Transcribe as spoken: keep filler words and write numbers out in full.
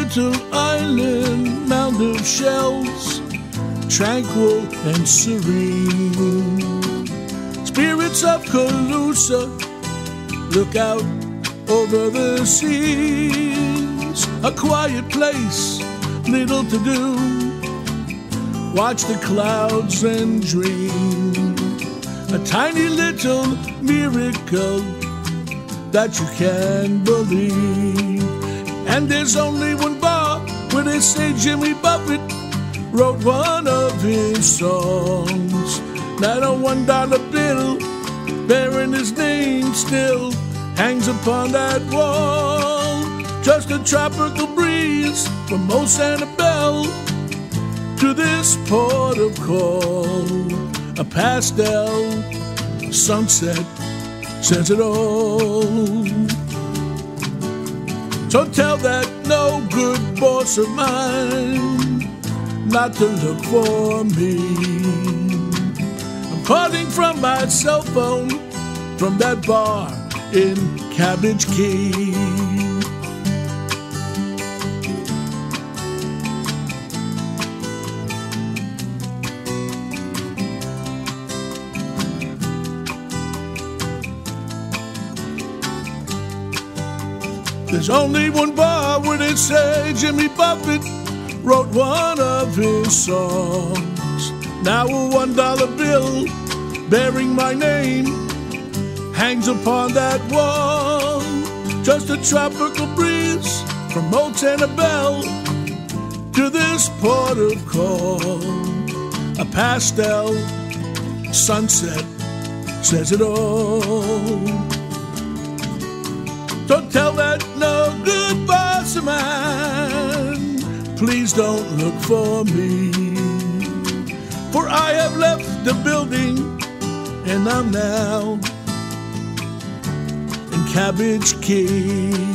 little island, mound of shells, tranquil and serene. Spirits of Calusa look out over the seas. A quiet place, little to do, watch the clouds and dream. A tiny little miracle that you can believe. And there's only one bar where they say Jimmy Buffett wrote one of his songs. Not a one dollar bill bearing his name still hangs upon that wall. Just a tropical breeze from old Sanibel to this port of call. A pastel sunset says it all. So tell that no good boss of mine not to look for me. I'm calling from my cell phone from that bar in Cabbage Key. There's only one bar where they say Jimmy Buffett wrote one of his songs. Now a one dollar bill bearing my name hangs upon that wall. Just a tropical breeze from old Sanibel to this port of call. A pastel sunset says it all. Don't tell that no good boss of mine, please don't look for me. For I have left the building and I'm now in Cabbage Key.